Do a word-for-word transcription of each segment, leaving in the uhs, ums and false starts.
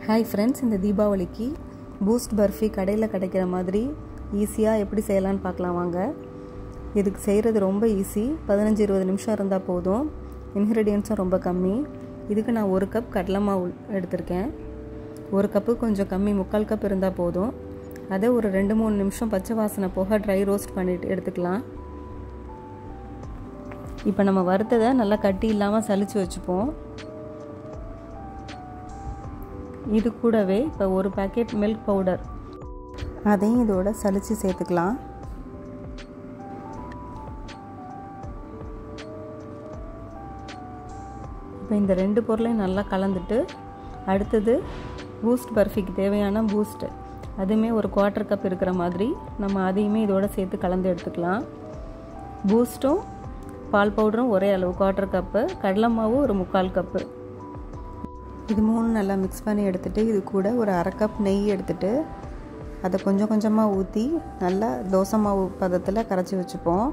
Hi friends, இந்த தீபாவளிக்கு boost barfi கடையில் கிடைக்கிற மாதிரி ஈஸியாக எப்படி செய்யலான்னு பார்க்கலாம் வாங்க. இதுக்கு செய்கிறது ரொம்ப ஈஸி. பதினஞ்சு இருபது நிமிஷம் இருந்தால் போதும். இன்க்ரீடியன்ஸும் ரொம்ப கம்மி. இதுக்கு நான் ஒரு கப் கடலை மாவு எடுத்திருக்கேன். ஒரு கப்பு கொஞ்சம் கம்மி, முக்கால் கப் இருந்தால் போதும். அதை ஒரு ரெண்டு மூணு நிமிஷம் பச்சை வாசனை போக ட்ரை ரோஸ்ட் பண்ணிட்டு எடுத்துக்கலாம். இப்போ நம்ம வறுத்ததை நல்லா கட்டி இல்லாமல் சலிச்சு வச்சுப்போம். இது கூடவே இப்போ ஒரு பேக்கெட் மில்க் பவுடர் அதையும் இதோட சலிச்சு சேர்த்துக்கலாம். இப்போ இந்த ரெண்டு பொருளையும் நல்லா கலந்துட்டு அடுத்தது பூஸ்ட் பர்ஃபிக்கு தேவையான பூஸ்ட், அதுவுமே ஒரு குவார்ட்டர் கப் இருக்கிற மாதிரி நம்ம அதையுமே இதோட சேர்த்து கலந்து எடுத்துக்கலாம். பூஸ்ட்டும் பால் பவுடரும் ஒரே அளவு குவார்ட்டர் கப்பு, கடலை மாவு ஒரு முக்கால் கப்பு. இது மூணு நல்லா மிக்ஸ் பண்ணி எடுத்துகிட்டு இது கூட ஒரு அரை கப் நெய் எடுத்துகிட்டு அதை கொஞ்சம் கொஞ்சமாக ஊற்றி நல்லா தோசை மாவு பதத்தில் கரைச்சி வச்சுப்போம்.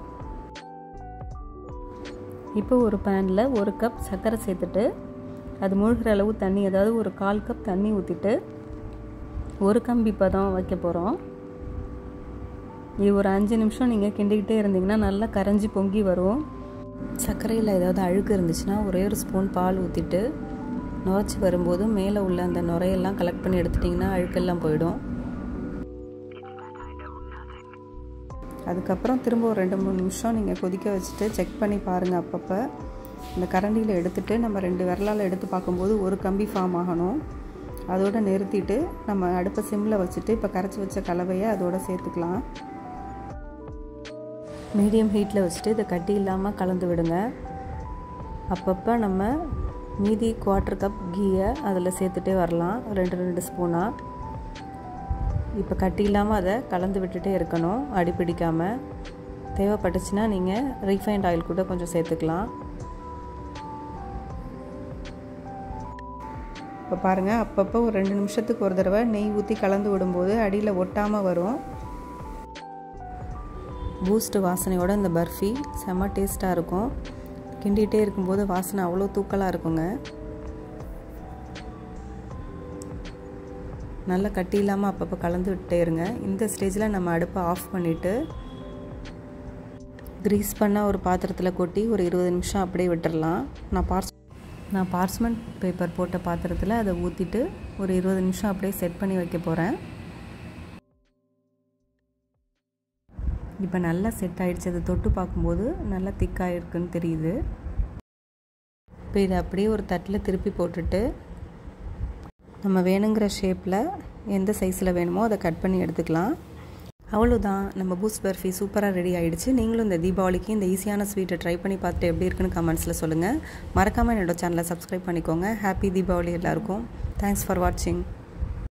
இப்போ ஒரு பேனில் ஒரு கப் சர்க்கரை சேர்த்துட்டு அது முழுகிற அளவு தண்ணி, அதாவது ஒரு கால் கப் தண்ணி ஊற்றிட்டு ஒரு கம்பி பதம் வைக்க போகிறோம். இது ஒரு அஞ்சு நிமிஷம் நீங்கள் கிண்டிக்கிட்டே இருந்தீங்கன்னா நல்லா கரைஞ்சி பொங்கி வரும். சர்க்கரையில் ஏதாவது அழுக்கு இருந்துச்சுன்னா ஒரே ஒரு ஸ்பூன் பால் ஊற்றிட்டு நுரைச்சி வரும்போது மேலே உள்ள அந்த நுரையெல்லாம் கலெக்ட் பண்ணி எடுத்துட்டிங்கன்னா அழுக்கெல்லாம் போயிடும். அதுக்கப்புறம் திரும்ப ஒரு ரெண்டு மூணு நிமிஷம் நீங்கள் கொதிக்க வச்சுட்டு செக் பண்ணி பாருங்கள். அப்பப்போ இந்த கரண்டியில் எடுத்துகிட்டு நம்ம ரெண்டு விரலால் எடுத்து பார்க்கும்போது ஒரு கம்பி ஃபார்ம் ஆகணும். அதோடு நிறுத்திட்டு நம்ம அடுப்பை சிம்மில் வச்சுட்டு இப்போ கரைச்சி வச்ச கலவையை அதோடு சேர்த்துக்கலாம். மீடியம் ஹீட்டில் வச்சுட்டு இதை கட்டி இல்லாமல் கலந்து விடுங்க. அப்பப்போ நம்ம மீதி குவார்ட்டர் கப் கீயை அதில் சேர்த்துட்டே வரலாம், ரெண்டு ரெண்டு ஸ்பூனாக. இப்போ கட்டி இல்லாமல் அதை கலந்து விட்டுட்டே இருக்கணும், அடி பிடிக்காமல். தேவைப்பட்டுச்சுன்னா நீங்கள் ரீஃபைண்ட் ஆயில் கூட கொஞ்சம் சேர்த்துக்கலாம். இப்போ பாருங்கள், அப்பப்போ ஒரு ரெண்டு நிமிஷத்துக்கு ஒரு தடவை நெய் ஊற்றி கலந்து விடும்போது அடியில் ஒட்டாமல் வரும். பூஸ்ட் வாசனையோட இந்த பர்ஃபி செம்ம டேஸ்ட்டாக இருக்கும். கிண்டிகிட்டே இருக்கும்போது வாசனை அவ்வளோ தூக்கலாக இருக்குங்க. நல்லா கட்டி இல்லாமல் அப்பப்போ கலந்து விட்டே இருங்க. இந்த ஸ்டேஜில் நம்ம அடுப்பை ஆஃப் பண்ணிவிட்டு கிரீஸ் பண்ண ஒரு பாத்திரத்தில் கொட்டி ஒரு இருபது நிமிஷம் அப்படியே விட்டுடலாம். நான் பார்ஸ் நான் பார்ச்மெண்ட் பேப்பர் போட்ட பாத்திரத்தில் அதை ஊற்றிட்டு ஒரு இருபது நிமிஷம் அப்படியே செட் பண்ணி வைக்க போகிறேன். இப்போ நல்லா செட் ஆகிடுச்சு. அதை தொட்டு பார்க்கும்போது நல்லா திக்காக இருக்குன்னு தெரியுது. இப்போ இதை அப்படியே ஒரு தட்டில் திருப்பி போட்டுட்டு நம்ம வேணுங்கிற ஷேப்பில் எந்த சைஸில் வேணுமோ அதை கட் பண்ணி எடுத்துக்கலாம். அவ்வளோதான், நம்ம பூஸ்ட் பர்ஃபி சூப்பராக ரெடி ஆகிடுச்சு. நீங்களும் இந்த தீபாவளிக்கு இந்த ஈஸியான ஸ்வீட்டை ட்ரை பண்ணி பார்த்துட்டு எப்படி இருக்குன்னு கமெண்ட்ஸில் சொல்லுங்கள். மறக்காமல் என்னோடய சேனலை சப்ஸ்கிரைப் பண்ணிக்கோங்க. ஹாப்பி தீபாவளி எல்லாருக்கும். தேங்க்ஸ் ஃபார் வாட்சிங்.